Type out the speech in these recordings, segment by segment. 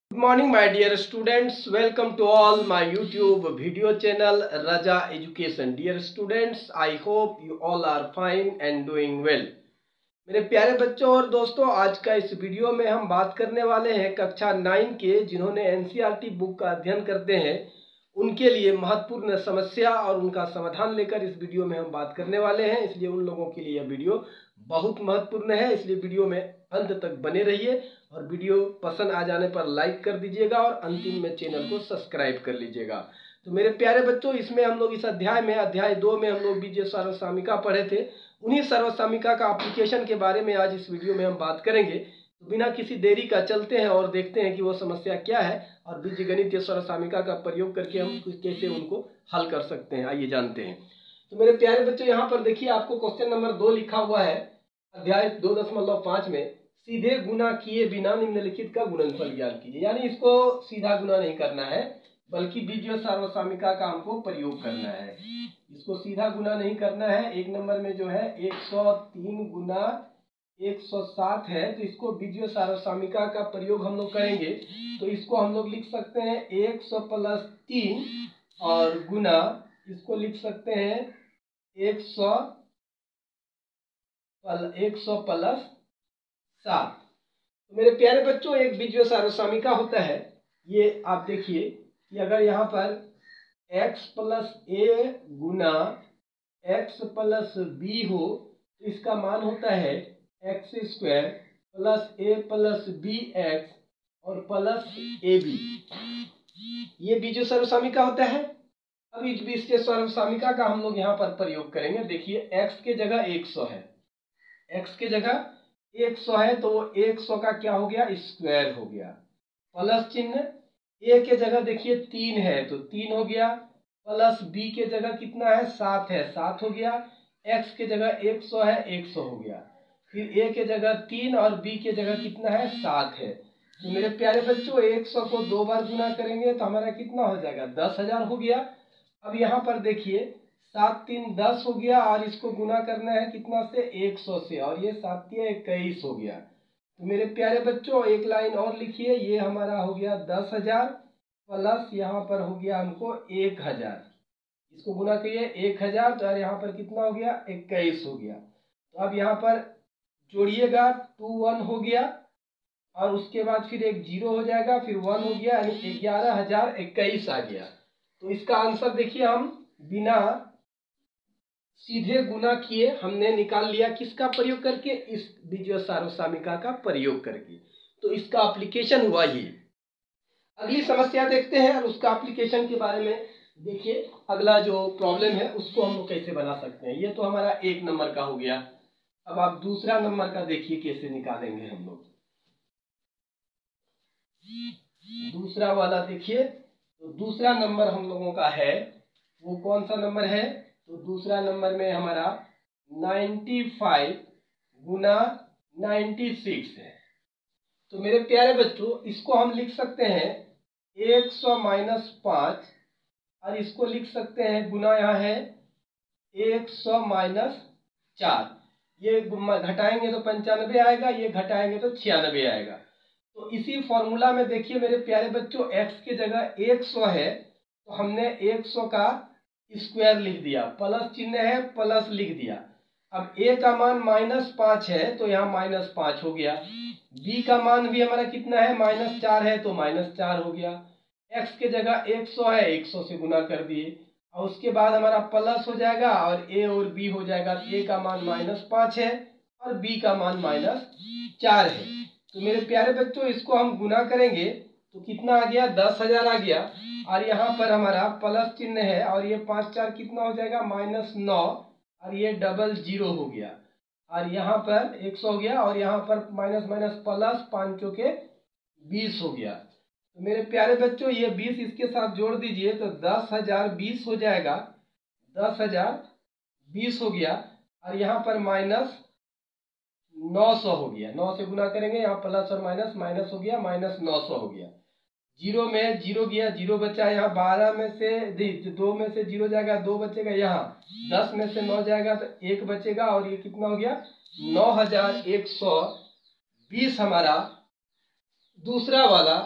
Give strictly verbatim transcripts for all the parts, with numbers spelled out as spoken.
Good morning my dear students, welcome to all my YouTube video channel Raja Education. Dear students, I hope you all are fine and doing well. मेरे प्यारे बच्चों और दोस्तों, आज का इस video में हम बात करने वाले हैं कक्षा नाइन के जिन्होंने एनसीईआरटी बुक का अध्ययन करते हैं उनके लिए महत्वपूर्ण समस्या और उनका समाधान लेकर इस वीडियो में हम बात करने वाले हैं। इसलिए उन लोगों के लिए यह वीडियो बहुत महत्वपूर्ण है, इसलिए वीडियो में अंत तक बने रहिए और वीडियो पसंद आ जाने पर लाइक कर दीजिएगा और अंतिम में चैनल को सब्सक्राइब कर लीजिएगा। तो मेरे प्यारे बच्चों, इसमें हम लोग इस अध्याय में अध्याय दो में हम लोग बीजीय सर्वसामिका पढ़े थे। उन्हीं सर्वसामिका का एप्लीकेशन के बारे में आज इस वीडियो में हम बात करेंगे। तो बिना किसी देरी का चलते हैं और देखते हैं कि वो समस्या क्या है और बीजगणितीय सर्वसामिका का प्रयोग करके हम कैसे उनको हल कर सकते हैं। आइए जानते हैं। तो मेरे प्यारे बच्चों, यहाँ पर देखिए आपको क्वेश्चन नंबर दो लिखा हुआ है अध्याय दो दशमलव पाँच में, सीधे गुना किए बिना निम्नलिखित का गुणनफल ज्ञात कीजिए। यानी इसको सीधा गुना नहीं करना है बल्कि बीजीय सर्वसामिका का हमको प्रयोग करना है। इसको सीधा गुना नहीं करना है। एक नंबर में जो है एक सौ तीन गुना एक सौ सात है, तो इसको बीजीय सर्वसामिका का प्रयोग हम लोग करेंगे। तो इसको हम लोग लिख सकते हैं एक सौ प्लस तीन और गुना इसको लिख सकते हैं एक सौ एक सौ प्लस सात। तो मेरे प्यारे बच्चों, एक बीजीय सर्वसामिका होता है। ये आप देखिए कि अगर यहाँ पर x प्लस ए गुना एक्स प्लस बी हो तो इसका मान होता है x square plus a plus b x और प्लस ए बी। ये बीजीय सर्वसामिका होता है। अब इस बीजीय सर्वसामिका का हम लोग यहाँ पर प्रयोग करेंगे। देखिए x के जगह एक सौ है, x के जगह एक सौ है तो वो एक सौ का क्या हो गया, स्क्वायर हो गया। प्लस चिन्ह, ए के जगह देखिए तीन है तो तीन हो गया, प्लस बी के जगह कितना है, सात है, सात हो गया। एक्स के जगह एक सौ है, एक सौ हो गया। फिर ए के जगह तीन और बी के जगह कितना है, सात है। तो मेरे प्यारे बच्चों, एक सौ को दो बार गुना करेंगे तो हमारा कितना हो जाएगा, दस हजार हो गया। अब यहाँ पर देखिए सात तीन दस हो गया और इसको गुना करना है कितना से, एक सौ से, और ये सात तीन इक्कीस हो गया। तो मेरे प्यारे बच्चों एक लाइन और लिखिए, ये हमारा हो गया दस हजार प्लस यहाँ पर हो गया हमको एक हजार। इसको गुना करिए एक हजार तो यहाँ पर कितना हो गया, इक्कीस हो गया। तो अब यहाँ पर जोड़िएगा टू वन हो गया और उसके बाद फिर एक जीरो हो जाएगा, फिर वन हो गया, यानी ग्यारह हजार इक्कीस आ गया। तो इसका आंसर देखिए हम बिना सीधे गुना किए हमने निकाल लिया, किसका प्रयोग करके, इस बीजीय सर्वसामिका का प्रयोग करके। तो इसका एप्लीकेशन हुआ ये। अगली समस्या देखते हैं और उसका एप्लीकेशन के बारे में देखिए। अगला जो प्रॉब्लम है उसको हम लोग कैसे बना सकते हैं। ये तो हमारा एक नंबर का हो गया। अब आप दूसरा नंबर का देखिए कैसे निकालेंगे हम लोग। दूसरा वाला देखिए, तो दूसरा नंबर हम लोगों का है वो कौन सा नंबर है, तो दूसरा नंबर में हमारा पचानवे गुना छियानवे है। तो मेरे प्यारे बच्चों इसको हम लिख सकते हैं एक सौ माइनस पाँच और इसको लिख सकते हैं गुना यहाँ है एक सौ माइनस चार। ये घटाएंगे तो पंचानवे आएगा, ये घटाएंगे तो छियानवे आएगा। तो इसी फॉर्मूला में देखिए मेरे प्यारे बच्चों, x के जगह एक सौ है तो हमने एक सौ का स्क्वायर लिख दिया, प्लस चिन्ह है प्लस लिख दिया। अब a का मान माइनस पाँच है तो यहाँ माइनस पाँच हो गया। b का मान भी हमारा कितना है, माइनस चार है तो माइनस चार हो गया। x के जगह एक सौ है, एक सौ से गुना कर दिए और उसके बाद हमारा प्लस हो जाएगा और a और b हो जाएगा। a का मान माइनस पाँच है और b का मान माइनस चार है। तो मेरे प्यारे बच्चों इसको हम गुना करेंगे तो कितना आ गया, दस हजार आ गया और यहाँ पर हमारा प्लस चिन्ह है और ये पाँच चार कितना हो जाएगा, माइनस नौ और ये डबल जीरो हो गया और यहाँ पर एक सौ हो गया और यहाँ पर माइनस माइनस प्लस पाँचों के बीस हो गया। तो मेरे प्यारे बच्चों ये बीस इसके साथ जोड़ दीजिए तो दस हजार बीस हो जाएगा, दस हजार बीस हो गया और यहाँ पर माइनस नौ सौ हो गया। नौ से गुना करेंगे, यहाँ प्लस और माइनस, माइनस हो गया, माइनस नौ सौ हो गया। जीरो में जीरो गया, जीरो बचा यहाँ, बारह में से दो में से जीरो जाएगा, दो बचेगा यहाँ, दस में से नौ जाएगा तो एक बचेगा और ये कितना हो गया, नौ हजार एक सौ बीस हमारा दूसरा वाला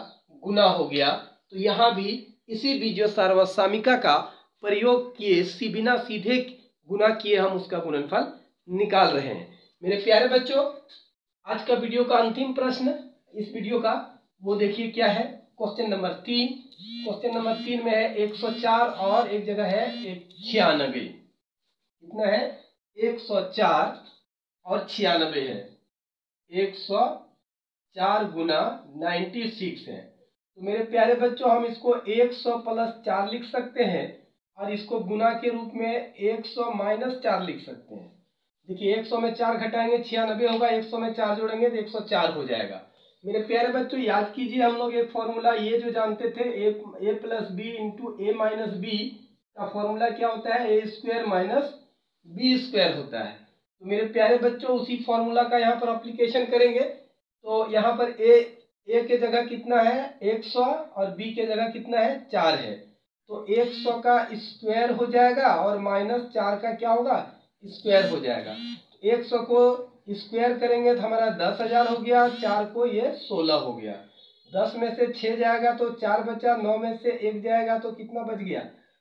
गुना हो गया, तो यहाँ भी इसी बीजों सर्वसामिका का प्रयोग किए सी बिना सीधे गुना किए हम उसका गुणनफल निकाल रहे हैं। मेरे प्यारे बच्चों, आज का वीडियो का अंतिम प्रश्न इस वीडियो का वो देखिए क्या है। क्वेश्चन नंबर तीन क्वेश्चन नंबर तीन में है एक सौ चार और एक जगह है एक छियानबे। कितना है? एक सौ चार और छियानबे है। एक सौ चार गुना नाइन्टी सिक्स है। तो मेरे प्यारे बच्चों, हम इसको एक सौ प्लस चार लिख सकते हैं और इसको गुना के रूप में एक सौ माइनस चार लिख सकते हैं। देखिए, एक सौ में चार घटाएंगे छियानबे होगा, एक सौ में चार जोड़ेंगे तो एक सौ चार हो जाएगा। मेरे प्यारे बच्चों, याद कीजिए, हम लोग एक फॉर्मूला ये जो जानते थे, a a plus b into a minus b का फॉर्मूला क्या होता है? A square minus b square होता है। तो मेरे प्यारे बच्चों, उसी फॉर्मूला का यहाँ पर अप्लीकेशन करेंगे। तो यहाँ पर ए ए के जगह कितना है? एक सौ और बी के जगह कितना है? चार है। तो एक सौ का स्क्वायर हो जाएगा और माइनस चार का क्या होगा? स्क्वायर हो जाएगा। एक सौ को स्क्वायर करेंगे तो हमारा दस हजार हो गया, चार को ये सोलह हो गया। दस में से छः जाएगा तो चार बचा, नौ में से एक जाएगा तो कितना बच गया?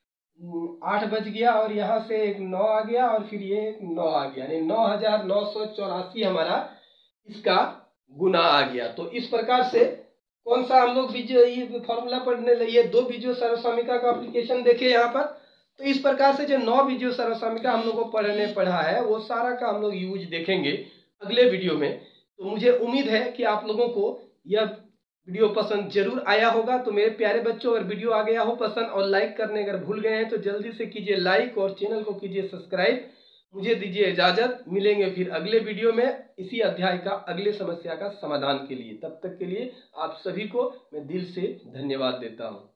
आठ बच गया, और यहाँ से एक नौ आ गया और फिर ये एक नौ आ गया, यानी नौ हजार नौ सौ चौरासी हमारा इसका गुना आ गया। तो इस प्रकार से कौन सा हम लोग बीजो फॉर्मूला पढ़ने लगे? दो बीजों सर्वसामिका का एप्लीकेशन देखे यहाँ पर। तो इस प्रकार से जो नौ बीजों सर्वसामिका हम लोग को पढ़ने पढ़ा है, वो सारा का हम लोग यूज देखेंगे अगले वीडियो में। तो मुझे उम्मीद है कि आप लोगों को यह वीडियो पसंद जरूर आया होगा। तो मेरे प्यारे बच्चों, अगर वीडियो आ गया हो पसंद और लाइक करने अगर भूल गए हैं तो जल्दी से कीजिए लाइक और चैनल को कीजिए सब्सक्राइब। मुझे दीजिए इजाजत, मिलेंगे फिर अगले वीडियो में इसी अध्याय का अगले समस्या का समाधान के लिए। तब तक के लिए आप सभी को मैं दिल से धन्यवाद देता हूँ।